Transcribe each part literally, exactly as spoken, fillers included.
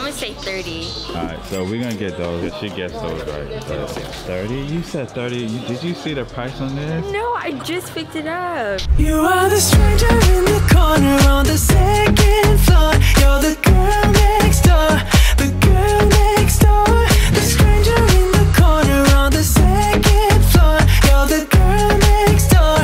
gonna say thirty. Alright, so we're gonna get those. She gets those right. thirty? You said thirty. You, did you see the price on this? No, I just picked it up. You are the stranger in the corner on the second floor. You're the girl next door. The girl next door. The stranger in the corner on the second floor. You're the girl next door.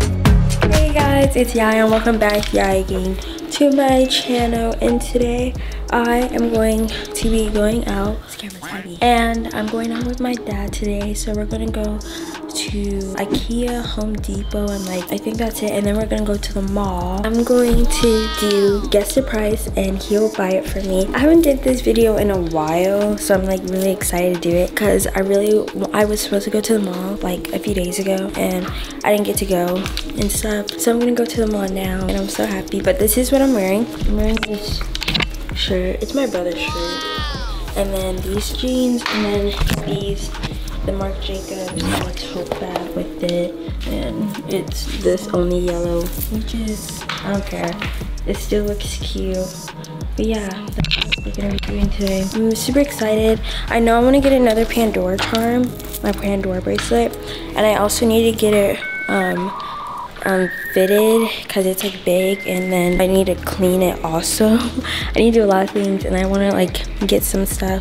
Hey guys, it's Yaya and welcome back, Yaya again, to my channel. And today I am going to be going out. This camera's heavy. And I'm going out with my dad today. So we're gonna go to IKEA, Home Depot, and like I think that's it. And then we're gonna go to the mall. I'm going to do guess the price and he'll buy it for me. I haven't did this video in a while, so I'm like really excited to do it because I really I was supposed to go to the mall like a few days ago and I didn't get to go and stuff. So I'm gonna go to the mall now and I'm so happy. But this is what I'm wearing. I'm wearing this shirt. It's my brother's shirt. And then these jeans and then these the Marc Jacobs let's hope that with it, and it's this only yellow, which is I don't care, it still looks cute. But yeah, that's what we're gonna be doing today. I'm super excited. I know I want to get another Pandora charm, my Pandora bracelet, and I also need to get it um um fitted because it's like big, and then I need to clean it also. I need to do a lot of things and I want to like get some stuff.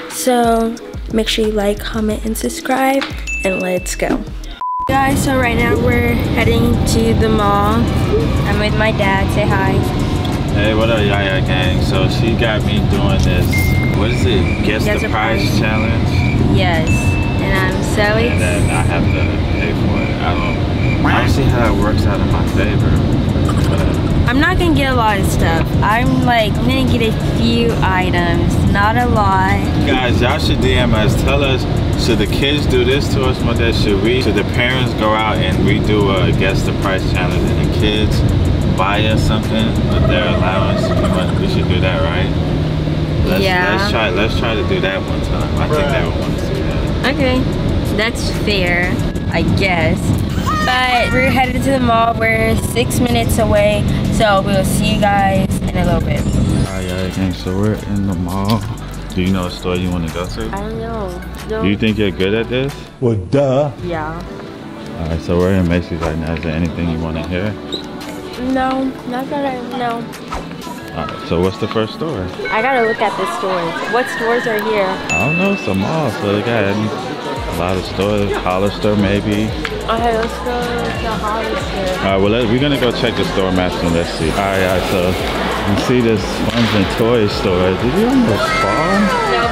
So make sure you like, comment, and subscribe, and let's go. Guys, so right now we're heading to the mall. I'm with my dad. Say hi. Hey, what up, Yaya gang? So she got me doing this, what is it, guess, guess the price, price challenge? Yes, and I'm so excited. And then I have to pay for it. I don't, I don't see how it works out in my favor. But I'm not gonna get a lot of stuff. I'm like, I'm gonna get a few items, not a lot. Guys, y'all should D M us. Tell us, should the kids do this to us, Mother? Should we, should the parents go out and we do a guess the price challenge and the kids buy us something with their allowance? We should do that, right? Let's, yeah. Let's try, let's try to do that one time. I think they would want to see that. Okay, that's fair, I guess. But we're headed to the mall. We're six minutes away, so we'll see you guys in a little bit. Alright, yeah, gang, so we're in the mall. Do you know a store you want to go to? I don't know. No. Do you think you're good at this? Well, duh. Yeah. Alright, so we're in Macy's right now. Is there anything you want to hear? No, not that I know. Alright, so what's the first store? I gotta look at the stores. What stores are here? I don't know, some malls. So they got a lot of stores. Hollister maybe. Okay, let's go to Hollister. Alright, well, let, we're gonna go check the store maps and let's see. Alright, right, so you see this Funds and Toys store. Did you almost fall? No.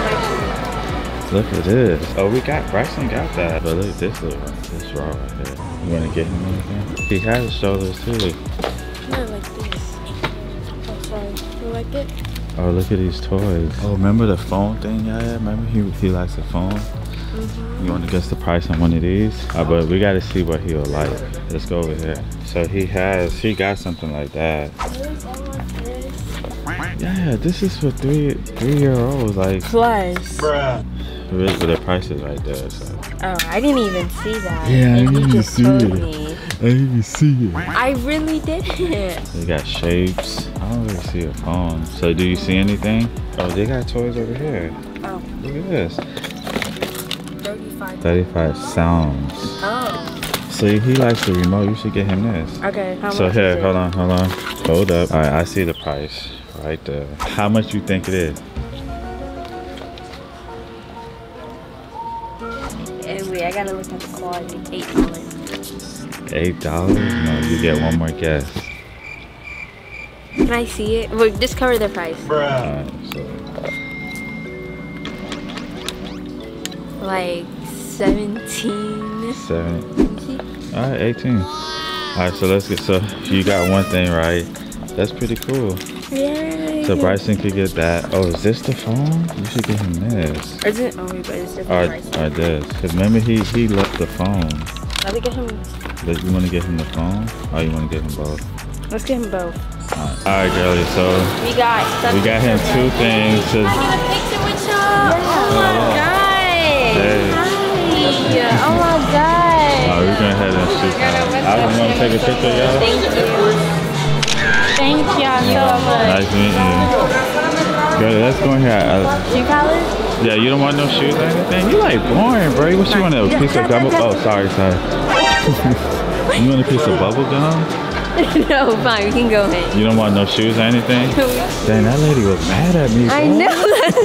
Look at this. Oh, we got, Bryson got that. But look at this little one. This raw right here. You wanna get him anything? He has shoulders too. No, like this. Oh, sorry. You like it? Oh, look at these toys. Oh, remember the phone thing, Yaya? Remember he, he likes a phone? Mm-hmm. You want to guess the price on one of these? Uh, but we got to see what he'll like. Let's go over here. So he has, he got something like that. Yeah, this is for three three year olds. Like plus. Bruh. But the price is right there. So. Oh, I didn't even see that. Yeah, and I didn't just see told it. Me. I didn't even see it. I really didn't. They got shapes. I don't really see a phone. So do you see anything? Oh, they got toys over here. Oh. Look at this. thirty-five. thirty-five sounds. Oh. See, he likes the remote. You should get him this. Okay. How so much here, is it? hold on, hold on. Hold up. All right, I see the price right there. How much you think it is? Hey, wait, I gotta look at the quality. Eight dollars. Eight dollars? No, you get one more guess. Can I see it? Well, just cover the price. Bruh. All right, so. Like seventeen. Seven. All right, eighteen. All right, so let's get, so you got one thing right. That's pretty cool. Yay. So Bryson could get that. Oh, is this the phone? You should get him this. Or is it? Oh, wait, but it's different Or, price. or this. Because remember, he, he left the phone. Let me get him. But you want to get him the phone? Or you want to get him both? Let's get him both. Alright, All right, girlie, so we got we got him two things. To, I get a picture with y'all. Oh my god. Hey. Hi. Oh my god. Oh, we're going to head and shoot now. I just want to take a picture, y'all. Thank you. Thank y'all so much. Nice meeting you. Girl, let's go in here. Uh, Shoe palette? yeah, you don't want no shoes or anything? You like boring, bro. What you want, a piece of gum? Oh, sorry, sorry. You want a piece of bubble gum? No, fine, we can go ahead. You don't want no shoes or anything? Dang, that lady was mad at me, bro. I know.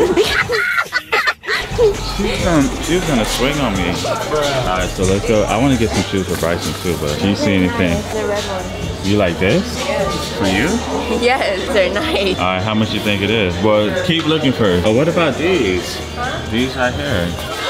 She's gonna, she's gonna swing on me. Alright, so let's go. I want to get some shoes for Bryson too, but do you see anything? The red one. You like this? For you? Yes, they're nice. Alright, how much you think it is? Well, keep looking first. Oh, what about these? Huh? These right here.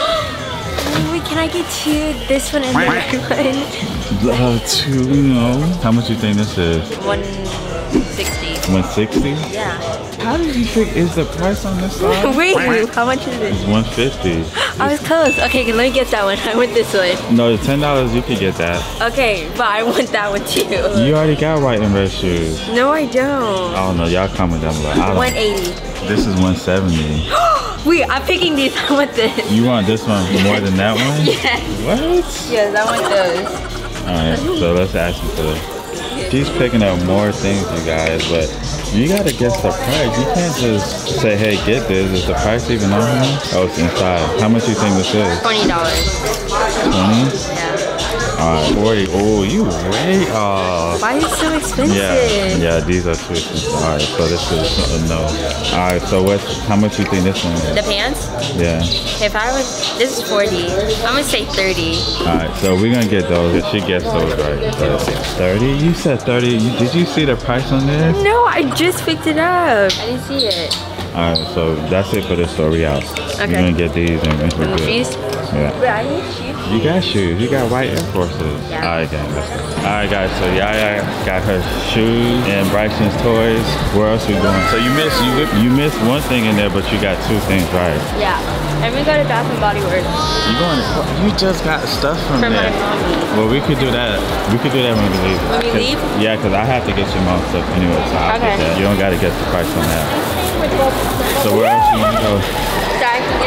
Wait, can I get two? This one and the red one? Uh, two, no. How much you think this is? one sixty. one sixty? Yeah. How did you think is the price on this side? Wait, how much is it? It's one fifty. I was close. Okay, let me get that one. I want this one. No, ten dollars you could get that. Okay, but I want that one too. You already got white and red shoes. No, I don't. I don't know. Y'all comment down below. I don't. one eighty. This is one seventy. Wait, I'm picking these. I want this. You want this one more than that one? Yes. What? Yes, I want those. Alright, so let's ask you for this. She's picking up more things, you guys, but you gotta guess the price. You can't just say, hey, get this. Is the price even on here? Oh, it's inside. How much you think this is? twenty dollars. twenty? Yeah. Alright, forty. Oh, you way off. Why is it so expensive? Yeah, yeah, these are too expensive. Alright, so this is a no. Alright, so what's, how much you think this one is? The pants? Yeah. If I was, this is forty. I'm gonna say thirty. Alright, so we're gonna get those. If she gets those right. So thirty? You said thirty. You, did you see the price on this? No, I just picked it up. I didn't see it. Alright, so that's it for the story out. Okay. We're gonna get these and we're good. Shoes? Yeah. Wait, I need shoes. You got shoes. You got white Air Forces. Yeah. Alright, gang, let's go. Alright, guys, so Yaya got her shoes and Bryson's toys. Where else we going? So you missed you you missed one thing in there, but you got two things right. Yeah. And we go to Bath and Body Works. You going to, you just got stuff from, From there. my mommy. Well, we could do that. We could do that when we leave. When we leave? Yeah, because I have to get your mom's stuff anyway, so I'll Okay. get that. You don't got to get the price on that. So where else you want to go? Sorry, give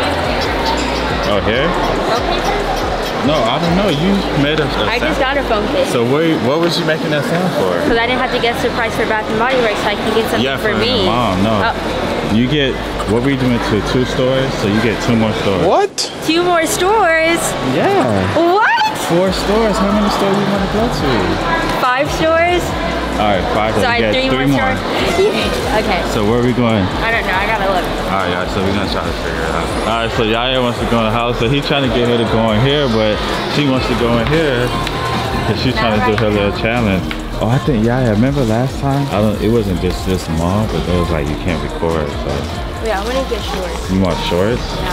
me Oh, here? okay. No, I don't know. You made a, a I sound. just got a phone case. So where, what was you making that sound for? Because I didn't have to guess the price for Bath and Body Works, so I can get something Yeah, for, for me. your mom. No. Oh. You get, what we doing to two stores, so you get two more stores. What? Two more stores? Yeah. What? Four stores. How many stores you want to go to? Five stores? All right, five. So you I get three, three more, more. stores? Yeah. Okay. So where are we going? I don't know. I gotta look. All right, guys, so we're gonna try to figure it out. All right, so Yaya wants to go in the house, so he's trying to get her to go in here, but she wants to go in here because she's trying to do her little challenge. Oh, I think Yaya, remember last time? I don't. It wasn't just this small, but it was like you can't record. So Yeah, I'm gonna get shorts. you want shorts? No.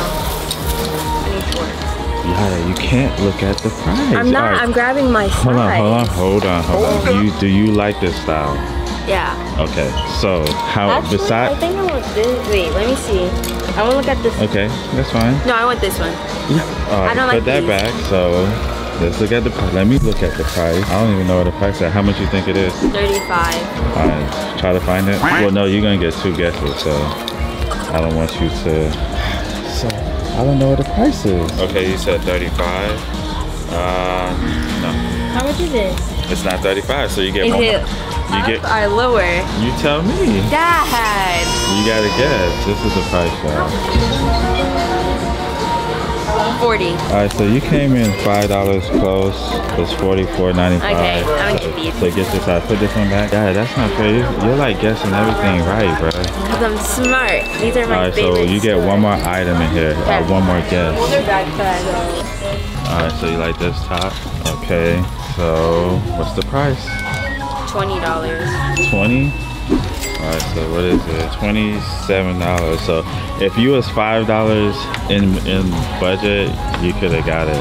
I need shorts. Yaya, you can't look at the price. I'm not. All right. I'm grabbing my size. Hold on, hold on, hold on, hold on. You do you like this style? Yeah. Okay, so how Actually, I besides? think I want this. Wait, let me see. I want to look at this. Okay, that's fine. No, I want this one. Yeah. All right, I don't put like that these. back. So let's look at the price. Let me look at the price. I don't even know what the price is. How much you think it is? thirty-five. All right, try to find it. Well, no, you're gonna get two guesses, so I don't want you to. So I don't know what the price is. Okay, you said thirty-five. Uh, no, How much is this? it's not thirty-five. So you get Is one. it You up get. or lower? You tell me. Dad. You gotta guess. This is the price, y'all. forty. All right, so you came in five dollars close. It's forty-four ninety-five. Okay, I'm so, confused. so get this out. Put this one back. Yeah, that's not fair. You're, you're like guessing everything right, bro. Because I'm smart. These are my All right, favorite. so you get one more item in here. Uh, Okay. one more guess. Backpack. All right, so you like this top? Okay. So what's the price? Twenty dollars. twenty. All right, so what is it? twenty-seven dollars. So if you was five dollars in in budget, you could have got it.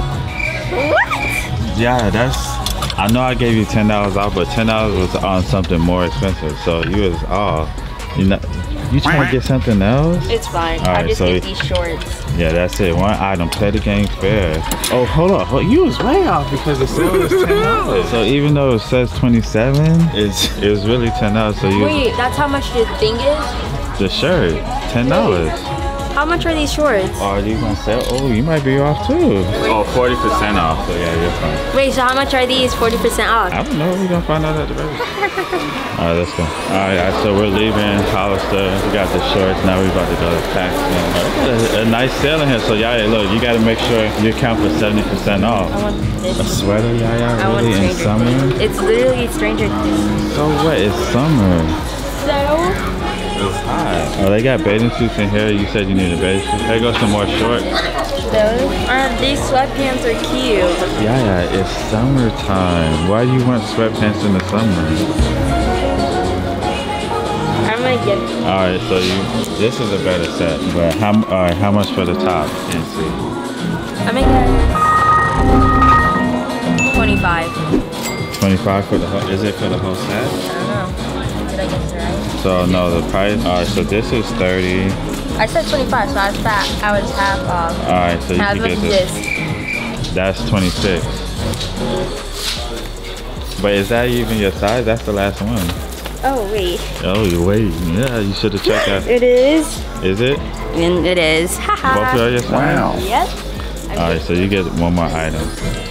What? Yeah, that's. I know I gave you ten dollars off, but ten dollars was on something more expensive. So you was off. You know, you trying to get something else? It's fine. All I right, just so- get these shorts. Yeah, that's it. One item. Play the game fair. Oh, hold on. Hold, you was way off because the sale was ten dollars. So even though it says twenty-seven, it's it was really ten dollars. So you Wait, that's how much the thing is? the shirt ten dollars. How much are these shorts? Oh, are you gonna sell? Oh, you might be off too. Oh, forty percent off. So yeah, you're fine. Wait, so how much are these forty percent off? I don't know. We're gonna find out at the baby. All right, let's go. All right, so we're leaving Hollister. We got the shorts. Now we're about to go to Paxton. A, a nice sale in here. So Yaya, look, you got to make sure you account for seventy percent off. I want this. A sweater, Yaya? I really? want In summer? It's literally Stranger Things. So what? It's summer. So? It's hot. Oh, they got bathing suits in here. You said you need a bathing suit. There goes some more shorts. Those? Uh, these sweatpants are cute. Yaya, it's summertime. Why do you want sweatpants in the summer? I'm gonna get it. All right, so you. This is a better set, but how? All right, how much for the top? Can't see. I'm gonna get twenty-five. Twenty-five for the whole. Is it for the whole set? I don't know. Did I guess it right? So no, the price. All right, so this is thirty. I said twenty-five, so I was fat. I was half off. All right, so you How can much get is this. this? That's twenty-six. But is that even your size? That's the last one. Oh wait. Oh, you wait. Yeah, you should have checked that. It is. Is it? And it is. Haha. Both are your size? Wow. Yep. All right, so you get one more item.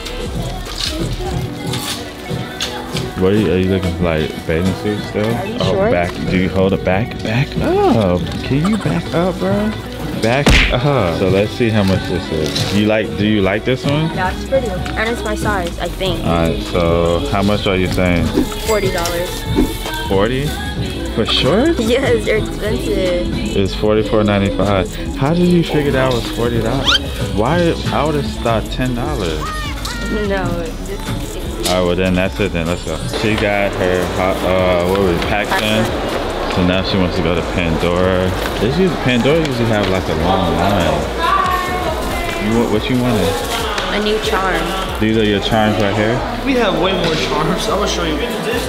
What are you, are you looking for, like bathing suits still? Are you oh, sure? back. Do you hold it back? Back up. Can you back up, bro? Back up. So let's see how much this is. You like? Do you like this one? That's pretty. And it's my size, I think. All right. So how much are you saying? Forty dollars. Forty for shorts? Yes, they're expensive. It's forty-four ninety-five. How did you figure that was forty dollars? Why? I would have thought ten dollars. No, it's All right, well then that's it then, let's go. She got her, hot, uh, what was it, Panton. So now she wants to go to Pandora. This usually, Pandora usually have like a long line. You want, what you wanted? a new charm. These are your charms right here? We have way more charms. I'm gonna show you.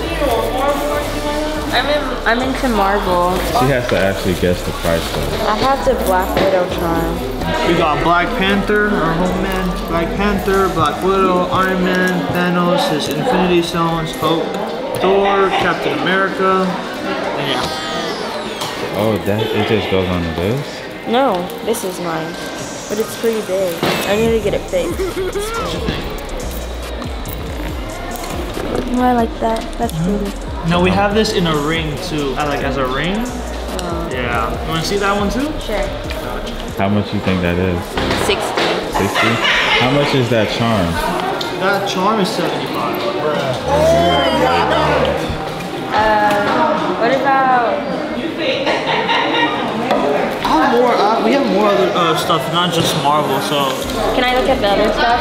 I'm in, I'm into Marvel. She has to actually guess the price though. I have the Black Widow charm. We got Black Panther, our homeman, Black Panther, Black Widow, Iron Man, Thanos, his Infinity Stones, Hulk, Thor, Captain America, and yeah. Oh, that, it just goes on to this? No, this is mine. But it's pretty big. I need to get it fixed. Oh, I like that. That's pretty. No, we have this in a ring too. I like as a ring. Oh. Yeah. You wanna see that one too? Sure. How much you think that is? sixty. sixty? How much is that charm? That charm is seventy-five. Uh, what about... I have more, uh, we have more other uh, stuff, not just Marvel, so. Can I look at the other stuff?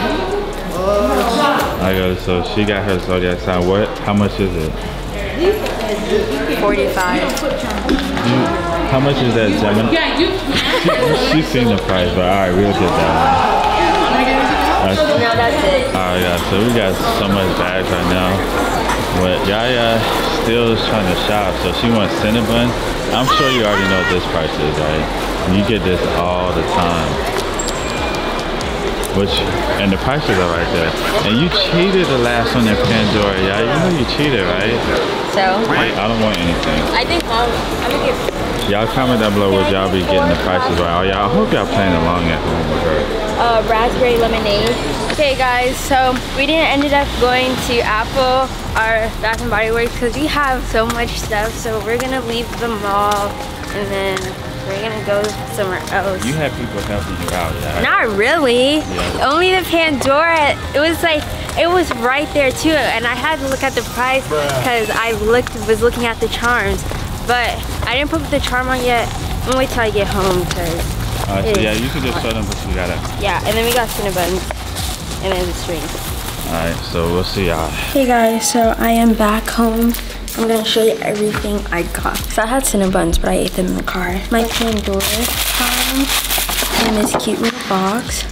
I go, so she got her zodiac sign. What? How much is it? forty-five. You, how much is that, Gemini? Yeah, you. She, she's seen the price, but all right, we'll get that one. That's, No, that's it. all right, yeah. So we got so much bags right now. But Yaya still is trying to shop, so she wants Cinnabon. I'm sure you already know what this price is, right? You get this all the time. Which, and the prices are right there. And you cheated the last one in Pandora, yeah? You know you cheated, right? So? I don't want anything. I think I'll, I'm gonna get... Y'all comment down below what y'all be getting the prices right. Oh, y'all, I hope y'all playing along at home with her. Uh, raspberry lemonade. Okay guys, so we didn't ended up going to Apple or Bath and Body Works because we have so much stuff. So we're gonna leave the mall and then we're gonna go somewhere else. You had people helping you out, yeah? Not really. Yeah. Only the Pandora. It was like it was right there too, and I had to look at the price because I looked was looking at the charms, but I didn't put the charm on yet. I'm gonna wait till I get home because. Alright, so yeah, you can just show them what you got at. Yeah, and then we got Cinnabons and then the string. Alright, so we'll see y'all. Hey guys, so I am back home. I'm gonna show you everything I got. So I had Cinnabons, but I ate them in the car. My Pandora charm in this cute little box.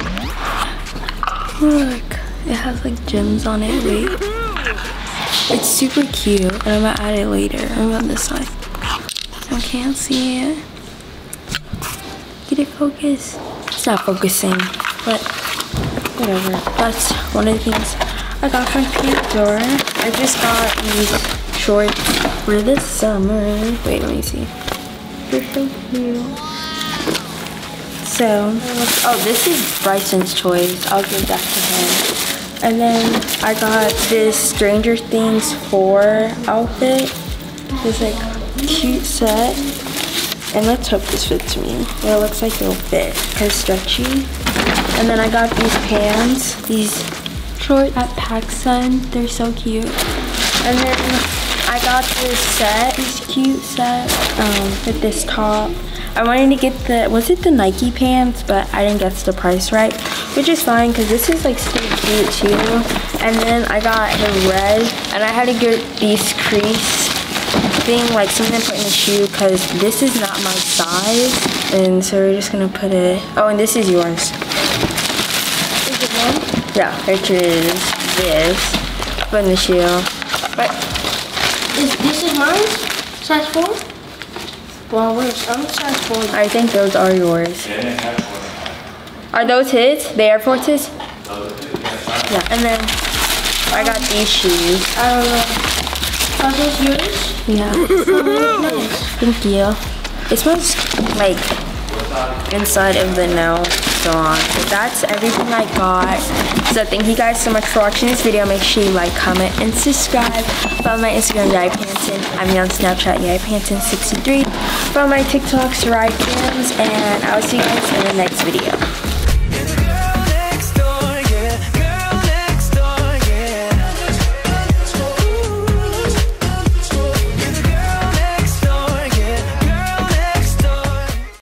Look, it has like gems on it. Wait, it's super cute, and I'm gonna add it later. I'm on this side. I can't see it. Get it focused. It's not focusing, but whatever. That's one of the things I got from Pandora. I just got these shorts for the summer. Wait, let me see. They're so cute. So, oh, this is Bryson's choice. I'll give that to him. And then I got this Stranger Things four outfit. This like cute set. And let's hope this fits me. It looks like it'll fit because it's stretchy. And then I got these pants. These short at PacSun. They're so cute. And then I got this set, this cute set um, with this top. I wanted to get the, was it the Nike pants? But I didn't guess the price right, which is fine because this is like so cute too. And then I got the red, and I had to get these crease thing, like something to put in the shoe because this is not my size. And so we're just gonna put it, oh, and this is yours. Is it mine? Yeah, which is this. Put in the shoe. But Is, this is mine? Size four? Well, where's, I'm size four. I think those are yours. Are those his? The Air Forces? Yeah, and then I got these shoes. I don't know. Are those yours? Yeah. Oh, nice. Thank you. It smells like inside of the nail salon. So that's everything I got. So thank you guys so much for watching this video. Make sure you like, comment, and subscribe. Follow my Instagram, Yaya Panton. I'm on Snapchat, Yaya Panton sixty-three. Follow my TikToks, Ride Cams, and I will see you guys in the next video.